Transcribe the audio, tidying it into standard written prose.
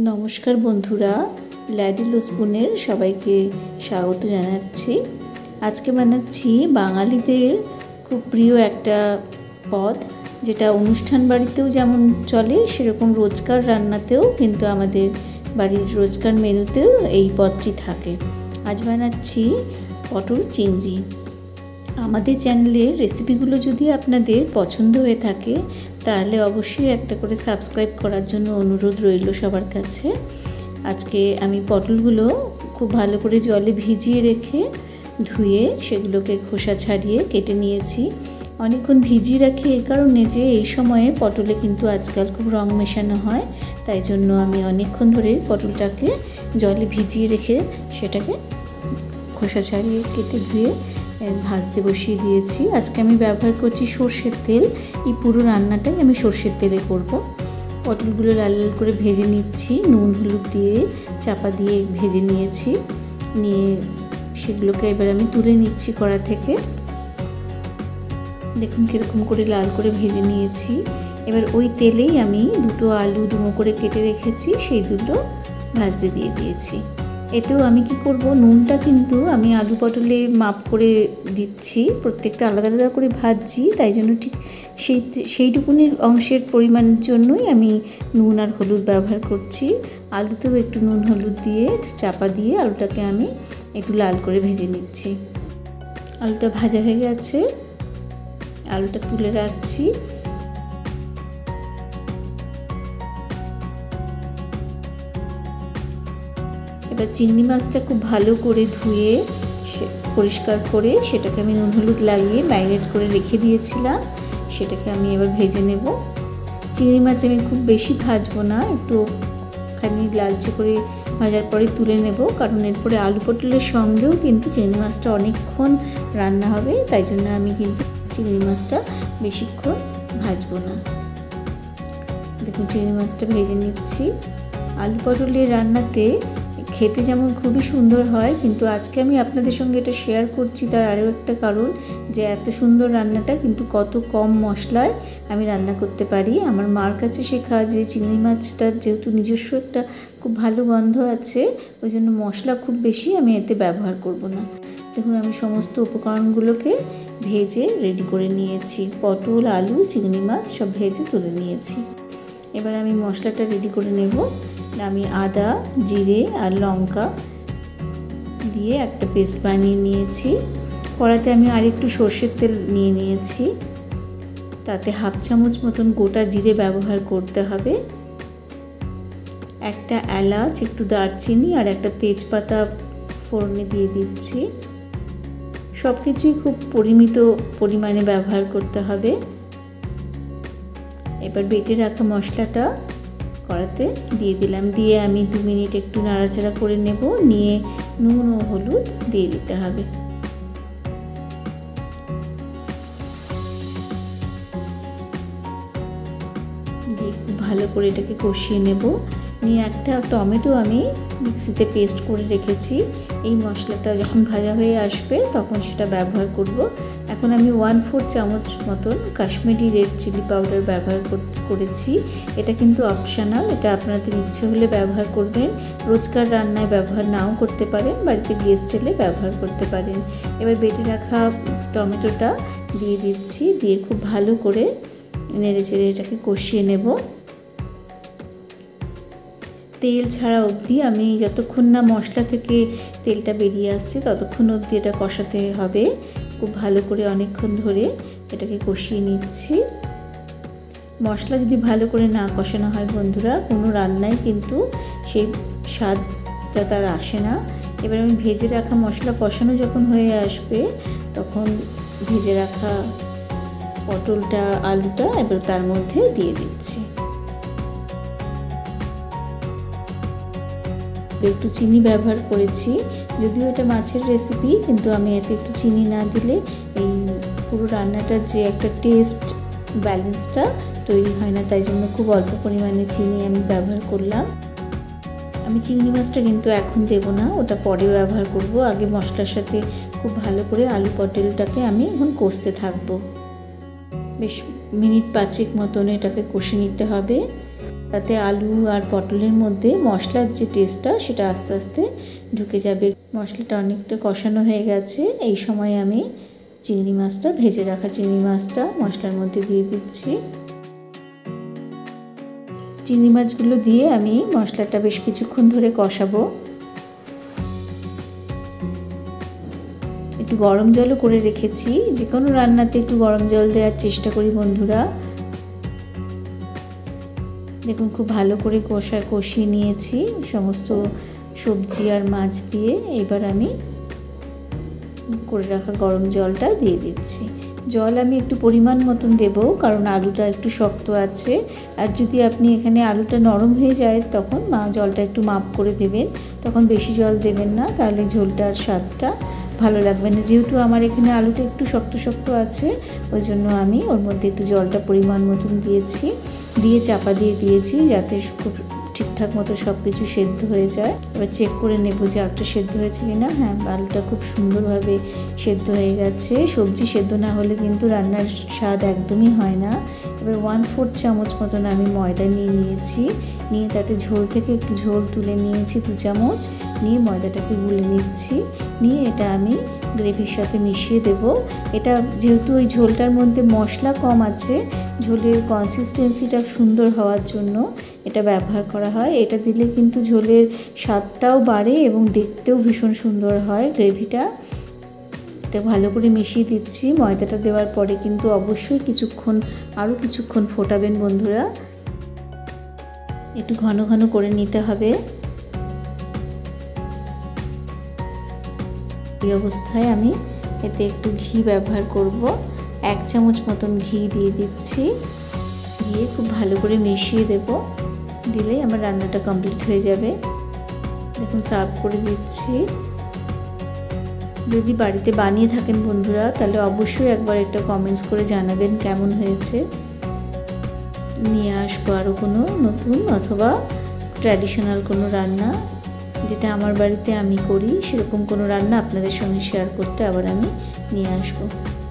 নমস্কার বন্ধুরা, ল্যাডিলো স্পুনের সবাইকে স্বাগত জানাচ্ছি। আজকে বানাচ্ছি বাঙালিদের খুব প্রিয় একটা পদ, যেটা অনুষ্ঠান বাড়িতেও যেমন চলে সেরকম রোজকার রান্নাতেও কিন্তু আমাদের বাড়ির রোজকার মেনুতেও এই পদটি থাকে। আজ বানাচ্ছি পটল চিংড়ি। আমাদের চ্যানেলের রেসিপিগুলো যদি আপনাদের পছন্দ হয়ে থাকে তাহলে অবশ্যই একটা করে সাবস্ক্রাইব করার জন্য অনুরোধ রইল সবার কাছে। আজকে আমি পটলগুলো খুব ভালো করে জলে ভিজিয়ে রেখে ধুয়ে সেগুলোকে খোসা ছাড়িয়ে কেটে নিয়েছি। অনেকক্ষণ ভিজিয়ে রাখি এই কারণে যে এই সময়ে পটলে কিন্তু আজকাল খুব রং মেশানো হয়, তাই জন্য আমি অনেকক্ষণ ধরে পটলটাকে জলে ভিজিয়ে রেখে সেটাকে খোসা ছাড়িয়ে কেটে ধুয়ে ভাজতে বসিয়ে দিয়েছি। আজকে আমি ব্যবহার করছি সর্ষের তেল। এই পুরো রান্নাটাই আমি সর্ষের তেলে করব। পটলগুলো লাল লাল করে ভেজে নিচ্ছি, নুন হলুদ দিয়ে চাপা দিয়ে ভেজে নিয়েছি। নিয়ে সেগুলোকে এবার আমি তুলে নিচ্ছি কড়া থেকে। দেখুন কীরকম করে লাল করে ভেজে নিয়েছি। এবার ওই তেলেই আমি দুটো আলু ডুমো করে কেটে রেখেছি, সেই দুটো ভাজতে দিয়ে দিয়েছি। এতেও আমি কি করব, নুনটা কিন্তু আমি আলু পটলে মাপ করে দিচ্ছি, প্রত্যেকটা আলাদা আলাদা করে ভাজছি, তাই জন্য ঠিক সেইটুকুনি অংশের পরিমাণের জন্যই আমি নুন আর হলুদ ব্যবহার করছি। আলুতেও একটু নুন হলুদ দিয়ে চাপা দিয়ে আলুটাকে আমি একটু লাল করে ভেজে নিচ্ছি। আলুটা ভাজা হয়ে গেছে, আলুটা তুলে রাখছি। এবার চিংড়ি মাছটা খুব ভালো করে ধুয়ে পরিষ্কার করে সেটাকে আমি নুন হলুদ লাগিয়ে ম্যারিনেট করে রেখে দিয়েছিলাম, সেটাকে আমি এবার ভেজে নেব। চিংড়ি মাছ আমি খুব বেশি ভাজবো না, একটু খানি লালচে করে ভাজার পরে তুলে নেব, কারণ এরপরে আলু পটলের সঙ্গেও কিন্তু চিংড়ি মাছটা অনেকক্ষণ রান্না হবে, তাই জন্য আমি কিন্তু চিংড়ি মাছটা বেশিক্ষণ ভাজবো না। দেখুন চিংড়ি মাছটা ভেজে নিচ্ছি। আলু পটলের রান্নাতে খেতে যেমন খুবই সুন্দর হয়, কিন্তু আজকে আমি আপনাদের সঙ্গে এটা শেয়ার করছি তার আরও একটা কারণ, যে এত সুন্দর রান্নাটা কিন্তু কত কম মশলায় আমি রান্না করতে পারি। আমার মার কাছে শেখা যে চিংড়ি মাছটার যেহেতু নিজস্ব একটা খুব ভালো গন্ধ আছে, ওই জন্য মশলা খুব বেশি আমি এতে ব্যবহার করব না। দেখুন আমি সমস্ত উপকরণগুলোকে ভেজে রেডি করে নিয়েছি। পটল, আলু, চিংড়ি মাছ সব ভেজে তুলে নিয়েছি। এবার আমি মশলাটা রেডি করে নেব। আমি আদা, জিরে আর লঙ্কা দিয়ে একটা পেস্ট বানিয়ে নিয়েছি। কড়াতে আমি আরেকটু সর্ষের তেল নিয়ে নিয়েছি, তাতে হাফ চামচ মতন গোটা জিরে ব্যবহার করতে হবে। একটা এলাচ, একটু দারচিনি আর একটা তেজপাতা ফোড়নে দিয়ে দিচ্ছি। সব কিছুই খুব পরিমিত পরিমাণে ব্যবহার করতে হবে। এবার বেটে রাখা মশলাটা কড়াতে দিয়ে দিলাম, দিয়ে আমি 2 মিনিট একটু নাড়াচাড়া করে নেব। নিয়ে নুন ও হলুদ দিয়ে দিতে হবে। দিয়ে খুব ভালো করে এটাকে কষিয়ে নেব। নিয়ে একটা টমেটো আমি মিক্সিতে পেস্ট করে রেখেছি। এই মশলাটা যখন ভাজা হয়ে আসবে তখন সেটা ব্যবহার করব। এখন আমি 1/4 চামচ মতন কাশ্মীরি রেড চিলি পাউডার ব্যবহার করেছি। এটা কিন্তু অপশনাল, এটা আপনাদের ইচ্ছে হলে ব্যবহার করবেন, রোজকার রান্নায় ব্যবহার নাও করতে পারেন, বাড়িতে গেস্ট এলে ব্যবহার করতে পারেন। এবার বেটে রাখা টমেটোটা দিয়ে দিচ্ছি, দিয়ে খুব ভালো করে নেড়ে চেড়ে এটাকে কষিয়ে নেব। তেল ছাড়া অবধি আমি যতক্ষণ না মশলা থেকে তেলটা বেরিয়ে আসছে ততক্ষণ অবধি এটা কষাতে হবে। খুব ভালো করে অনেকক্ষণ ধরে এটাকে কষিয়ে নিচ্ছি। মশলা যদি ভালো করে না কষানো হয় বন্ধুরা, কোনো রান্নায় কিন্তু সেই স্বাদটা তার আসে না। এবার আমি ভেজে রাখা মশলা কষানো যখন হয়ে আসবে তখন ভেজে রাখা পটলটা, আলুটা এবার তার মধ্যে দিয়ে দিচ্ছি। একটু চিনি ব্যবহার করেছি, যদিও এটা মাছের রেসিপি, কিন্তু আমি এতে একটু চিনি না দিলে এই পুরো রান্নাটার যে একটা টেস্ট ব্যালেন্সটা তৈরি হয় না, তাই জন্য খুব অল্প পরিমাণে চিনি আমি ব্যবহার করলাম। আমি চিংড়ি মাছটা কিন্তু এখন দেব না, ওটা পরে ব্যবহার করব। আগে মশলার সাথে খুব ভালো করে আলু পটলটাকে আমি এখন কষতে থাকবো। বেশ মিনিট 5 মতন এটাকে কষে নিতে হবে। তাতে আলু আর পটলের মধ্যে মশলার যে টেস্টটা সেটা আস্তে আস্তে ঢুকে যাবে। মশলাটা অনেকটা কষানো হয়ে গেছে। এই সময় আমি চিংড়ি মাছটা, ভেজে রাখা চিংড়ি মাছটা মশলার মধ্যে দিয়ে দিচ্ছি। চিংড়ি মাছগুলো দিয়ে আমি মশলাটা বেশ কিছুক্ষণ ধরে কষাবো। একটু গরম জলও করে রেখেছি। যে কোনো রান্নাতে একটু গরম জল দেওয়ার চেষ্টা করি বন্ধুরা। দেখুন খুব ভালো করে কষিয়ে নিয়েছি সমস্ত সবজি আর মাছ দিয়ে। এবার আমি করে রাখা গরম জলটা দিয়ে দিচ্ছি। জল আমি একটু পরিমাণ মতন দেব, কারণ আলুটা একটু শক্ত আছে। আর যদি আপনি এখানে আলুটা নরম হয়ে যায় তখন জলটা একটু মাপ করে দেবেন, তখন বেশি জল দেবেন না, তাহলে ঝোলটার স্বাদটা ভালো লাগবে না। যেহেতু আমার এখানে আলুটা একটু শক্ত শক্ত আছে, ওই জন্য আমি ওর মধ্যে একটু জলটা পরিমাণ মতন দিয়েছি, দিয়ে চাপা দিয়ে দিয়েছি যাতে খুব ঠিকঠাক মতো সব কিছু সেদ্ধ হয়ে যায়। এবার চেক করে নেব যে আলুটা সেদ্ধ হয়েছে কিনা। হ্যাঁ, আলুটা খুব সুন্দরভাবে সেদ্ধ হয়ে গেছে। সবজি সেদ্ধ না হলে কিন্তু রান্নার স্বাদ একদমই হয় না। এবার 1/4 চামচ মতন আমি ময়দা নিয়েছি, নিয়ে তাতে ঝোল থেকে একটু ঝোল তুলে নিয়েছি 2 চামচ, নিয়ে ময়দাটাকে গুলে নিচ্ছি। নিয়ে এটা আমি গ্রেভির সাথে মিশিয়ে দেব। এটা যেহেতু ওই ঝোলটার মধ্যে মশলা কম আছে, ঝোলের কনসিস্টেন্সিটা সুন্দর হওয়ার জন্য এটা ব্যবহার করা হয়। এটা দিলে কিন্তু ঝোলের স্বাদটাও বাড়ে এবং দেখতেও ভীষণ সুন্দর হয় গ্রেভিটা। এটা ভালো করে মিশিয়ে দিচ্ছি। ময়দাটা দেওয়ার পরে কিন্তু অবশ্যই আরও কিছুক্ষণ ফোটাবেন বন্ধুরা। একটু ঘন ঘন করে নিতে হবে। এই অবস্থায় আমি এতে একটু ঘি ব্যবহার করব। 1 চামচ মতন ঘি দিয়ে দিচ্ছি, দিয়ে খুব ভালো করে মিশিয়ে দেব। দিলেই আমার রান্নাটা কমপ্লিট হয়ে যাবে। দেখুন সার্ভ করে দিচ্ছি। যদি বাড়িতে বানিয়ে থাকেন বন্ধুরা, তাহলে অবশ্যই একবার এটা কমেন্টস করে জানাবেন কেমন হয়েছে। নিয়ে আসবো আরও কোনো নতুন অথবা ট্র্যাডিশনাল কোনো রান্না, যেটা আমার বাড়িতে আমি করি সেরকম কোনো রান্না আপনাদের সঙ্গে শেয়ার করতে আবার আমি নিয়ে আসবো।